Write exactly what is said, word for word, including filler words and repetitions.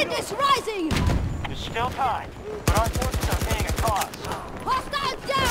is rising! There's still time, but our forces are paying a cost. Hostile down!